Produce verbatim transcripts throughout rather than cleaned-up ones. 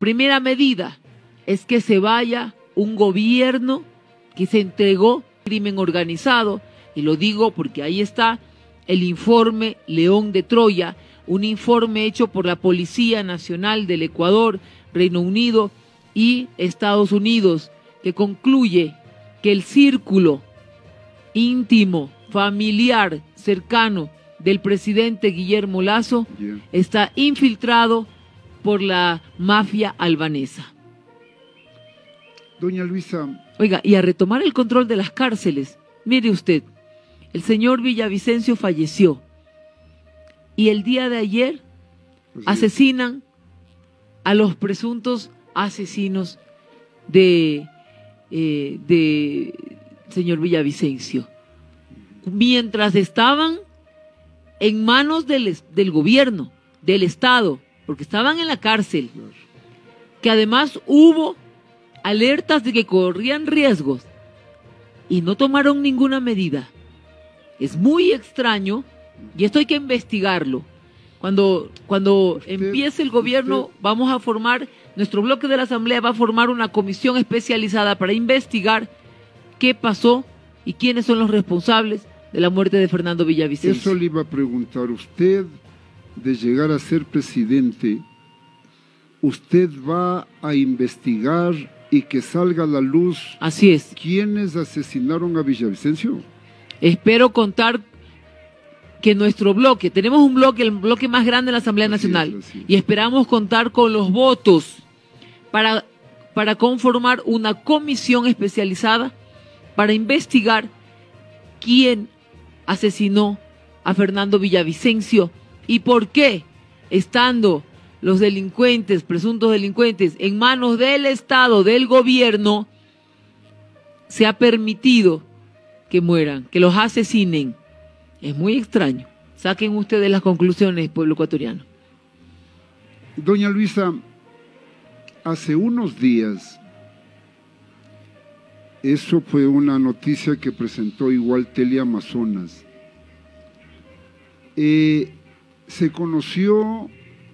primera medida es que se vaya un gobierno que se entregó al crimen organizado, y lo digo porque ahí está el informe León de Troya, un informe hecho por la Policía Nacional del Ecuador, Reino Unido y Estados Unidos, que concluye que el círculo íntimo, familiar, cercano del presidente Guillermo Lasso yeah. está infiltrado por la mafia albanesa. Doña Luisa. Oiga, y a retomar el control de las cárceles, mire usted, el señor Villavicencio falleció y el día de ayer pues asesinan a los presuntos asesinos de, eh, de señor Villavicencio, mientras estaban en manos del, del gobierno, del Estado, porque estaban en la cárcel, que además hubo alertas de que corrían riesgos y no tomaron ninguna medida. Es muy extraño y esto hay que investigarlo. Cuando, cuando usted, empiece el gobierno usted, vamos a formar, nuestro bloque de la Asamblea va a formar una comisión especializada para investigar qué pasó y quiénes son los responsables de la muerte de Fernando Villavicencio. Eso le iba a preguntar. Usted, de llegar a ser presidente, ¿usted va a investigar y que salga a la luz Así es. quiénes asesinaron a Villavicencio? Espero contar que nuestro bloque, tenemos un bloque, el bloque más grande de la Asamblea así Nacional, es, y esperamos contar con los votos para, para conformar una comisión especializada para investigar quién asesinó a Fernando Villavicencio y por qué, estando los delincuentes, presuntos delincuentes, en manos del Estado, del gobierno, se ha permitido que mueran, que los asesinen. Es muy extraño. Saquen ustedes las conclusiones, pueblo ecuatoriano. Doña Luisa, hace unos días, eso fue una noticia que presentó igual Teleamazonas, eh, se conoció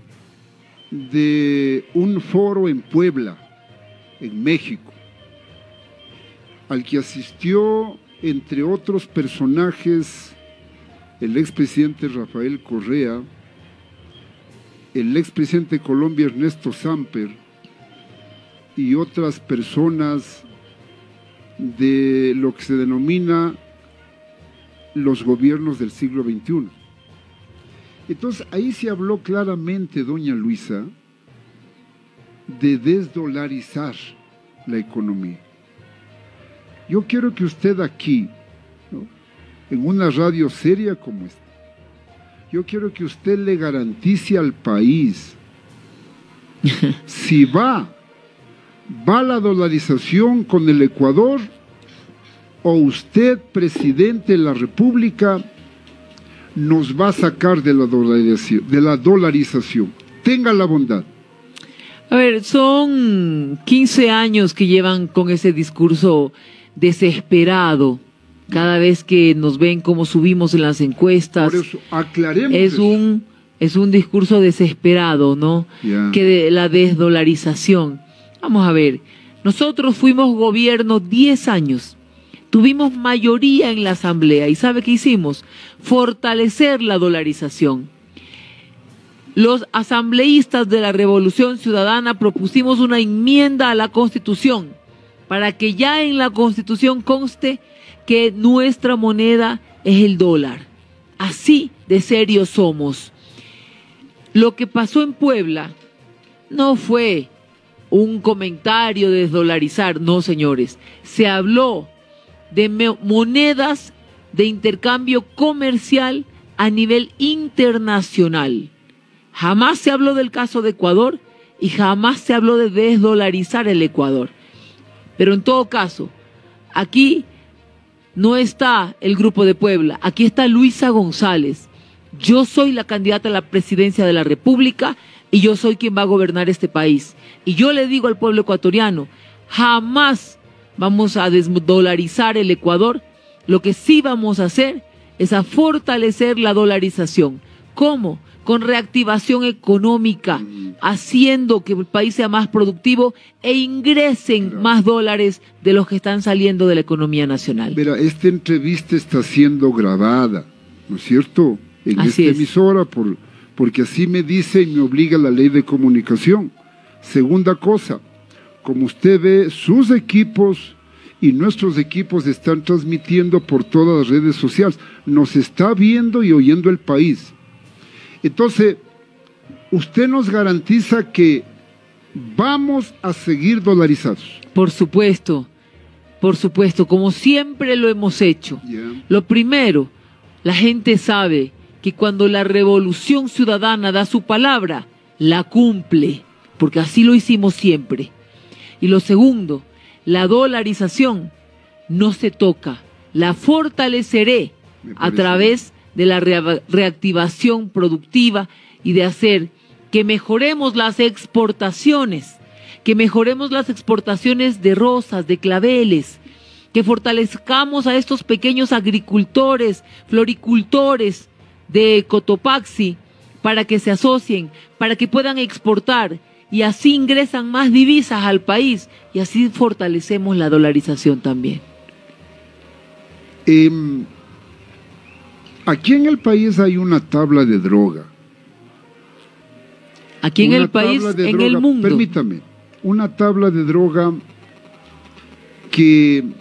de un foro en Puebla, en México, al que asistió, entre otros personajes, el expresidente Rafael Correa, el expresidente de Colombia Ernesto Samper y otras personas de lo que se denomina los gobiernos del siglo veintiuno. Entonces ahí se habló claramente, doña Luisa, de desdolarizar la economía. Yo quiero que usted aquí, ¿no?, en una radio seria como esta, yo quiero que usted le garantice al país, si va, va la dolarización con el Ecuador, o usted, presidente de la República, nos va a sacar de la dolarización, de la dolarización. Tenga la bondad. A ver, son quince años que llevan con ese discurso desesperado. Cada vez que nos ven cómo subimos en las encuestas, por eso, aclaremos es eso. un es un discurso desesperado, ¿no? Yeah. Que de la desdolarización. Vamos a ver, nosotros fuimos gobierno diez años, tuvimos mayoría en la Asamblea y ¿sabe qué hicimos? Fortalecer la dolarización. Los asambleístas de la Revolución Ciudadana propusimos una enmienda a la Constitución para que ya en la Constitución conste que nuestra moneda es el dólar. Así de serios somos. Lo que pasó en Puebla no fue un comentario de desdolarizar, no, señores. Se habló de monedas de intercambio comercial a nivel internacional. Jamás se habló del caso de Ecuador y jamás se habló de desdolarizar el Ecuador. Pero en todo caso, aquí no está el Grupo de Puebla, aquí está Luisa González. Yo soy la candidata a la presidencia de la República y yo soy quien va a gobernar este país. Y yo le digo al pueblo ecuatoriano, jamás vamos a desdolarizar el Ecuador. Lo que sí vamos a hacer es a fortalecer la dolarización. ¿Cómo? con reactivación económica, haciendo que el país sea más productivo e ingresen Claro. más dólares de los que están saliendo de la economía nacional. Mira, esta entrevista está siendo grabada, ¿no es cierto? En Así esta es. emisora, por, porque así me dice y me obliga la ley de comunicación. Segunda cosa, como usted ve, sus equipos y nuestros equipos están transmitiendo por todas las redes sociales. Nos está viendo y oyendo el país. Entonces, usted nos garantiza que vamos a seguir dolarizados. Por supuesto, por supuesto, como siempre lo hemos hecho. Ya. Lo primero, la gente sabe que cuando la Revolución Ciudadana da su palabra, la cumple, porque así lo hicimos siempre. Y lo segundo, la dolarización no se toca, la fortaleceré Me a parece través de la rea- reactivación productiva y de hacer que mejoremos las exportaciones, que mejoremos las exportaciones de rosas, de claveles, que fortalezcamos a estos pequeños agricultores, floricultores de Cotopaxi para que se asocien, para que puedan exportar y así ingresan más divisas al país y así fortalecemos la dolarización también. Eh, aquí en el país hay una tabla de droga. Aquí en Una el país, tabla de en droga, el mundo. Permítame, una tabla de droga que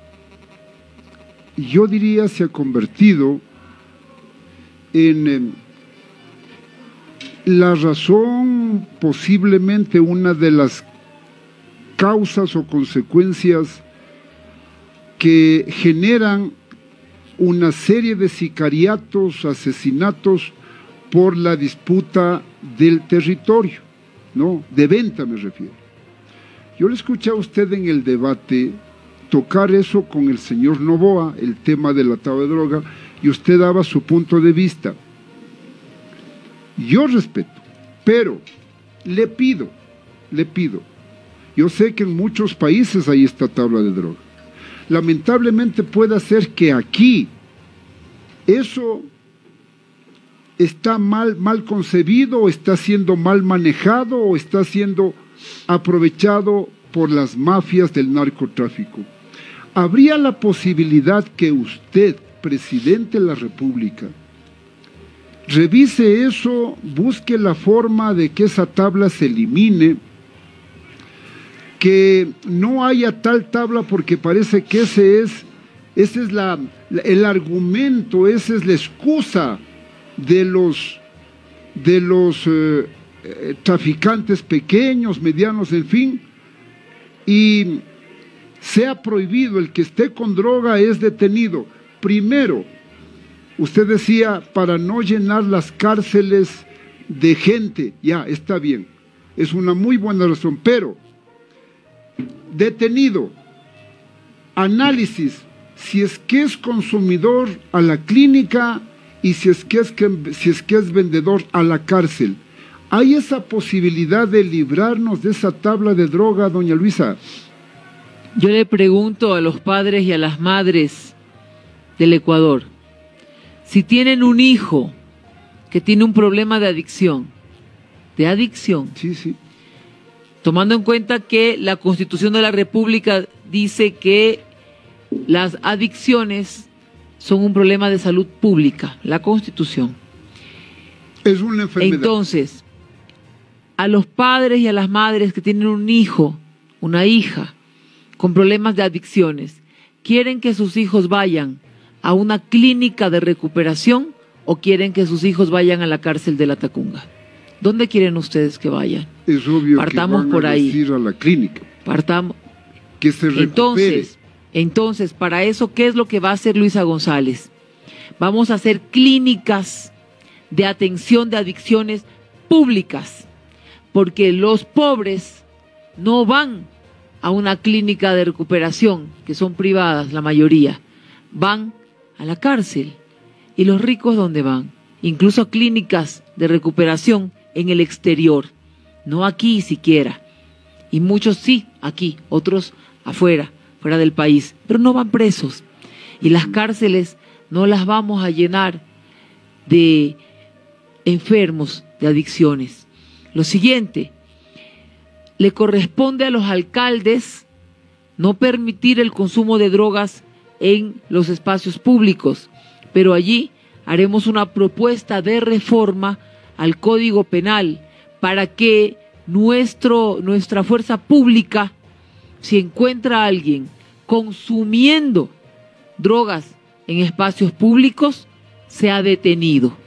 yo diría se ha convertido en eh, la razón, posiblemente una de las causas o consecuencias que generan una serie de sicariatos, asesinatos por la disputa del territorio, ¿no? De venta me refiero. Yo le escuché a usted en el debate tocar eso con el señor Novoa, el tema de la tabla de droga, y usted daba su punto de vista. Yo respeto, pero le pido, le pido, yo sé que en muchos países hay esta tabla de droga. Lamentablemente puede ser que aquí eso está mal, mal concebido, o está siendo mal manejado, o está siendo aprovechado por las mafias del narcotráfico. ¿Habría la posibilidad que usted, presidente de la República, revise eso, busque la forma de que esa tabla se elimine, que no haya tal tabla porque parece que ese es, ese es la, el argumento, esa es la excusa de los, de los eh, eh, traficantes pequeños, medianos, en fin, y sea prohibido, el que esté con droga es detenido. Primero, usted decía, para no llenar las cárceles de gente, ya, está bien, es una muy buena razón, pero detenido, análisis, si es que es consumidor a la clínica y si es que es, que, si es, que es vendedor a la cárcel. ¿Hay esa posibilidad de librarnos de esa tabla de droga, doña Luisa? Yo le pregunto a los padres y a las madres del Ecuador, si tienen un hijo que tiene un problema de adicción, de adicción, Sí, sí. tomando en cuenta que la Constitución de la República dice que las adicciones son un problema de salud pública, la Constitución. Es una enfermedad. Entonces, a los padres y a las madres que tienen un hijo, una hija, con problemas de adicciones, ¿quieren que sus hijos vayan a una clínica de recuperación o quieren que sus hijos vayan a la cárcel de la Tacunga? ¿Dónde quieren ustedes que vayan? Es obvio Partamos que van por a ahí. decir a la clínica Partamos. que se recupere. Entonces, entonces, para eso, ¿qué es lo que va a hacer Luisa González? Vamos a hacer clínicas de atención de adicciones públicas, porque los pobres no van a una clínica de recuperación, que son privadas la mayoría, van a la cárcel. ¿Y los ricos dónde van? Incluso a clínicas de recuperación en el exterior, no aquí siquiera. Y muchos sí, aquí, otros afuera, fuera del país, pero no van presos. Y las cárceles no las vamos a llenar de enfermos de adicciones. Lo siguiente, le corresponde a los alcaldes no permitir el consumo de drogas en los espacios públicos, pero allí haremos una propuesta de reforma al Código Penal para que nuestro, nuestra fuerza pública, si encuentra a alguien consumiendo drogas en espacios públicos, sea detenido.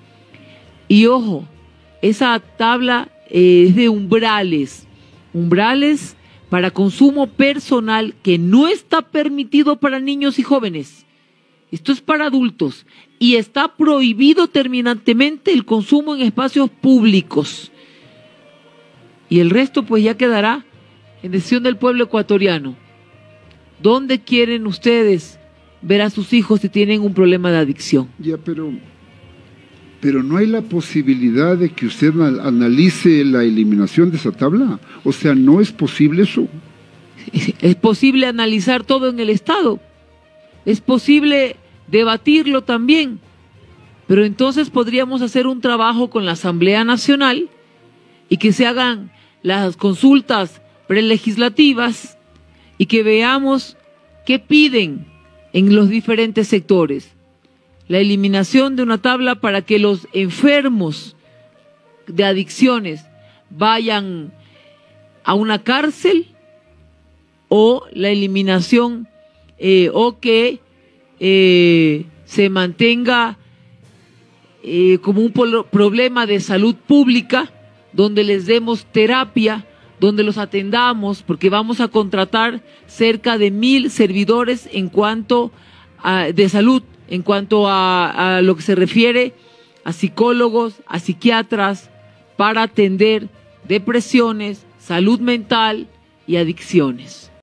Y ojo, esa tabla eh, es de umbrales, umbrales para consumo personal que no está permitido para niños y jóvenes. Esto es para adultos y está prohibido terminantemente el consumo en espacios públicos. Y el resto pues ya quedará en decisión del pueblo ecuatoriano. ¿Dónde quieren ustedes ver a sus hijos si tienen un problema de adicción? Ya, pero, pero no hay la posibilidad de que usted analice la eliminación de esa tabla. O sea, ¿no es posible eso? Es posible analizar todo en el Estado. Es posible debatirlo también. Pero entonces podríamos hacer un trabajo con la Asamblea Nacional y que se hagan las consultas prelegislativas y que veamos qué piden en los diferentes sectores. La eliminación de una tabla para que los enfermos de adicciones vayan a una cárcel, o la eliminación eh, o que eh, se mantenga eh, como un problema de salud pública, donde les demos terapia, donde los atendamos, porque vamos a contratar cerca de mil servidores en cuanto a, de salud, en cuanto a, a lo que se refiere a psicólogos, a psiquiatras, para atender depresiones, salud mental y adicciones.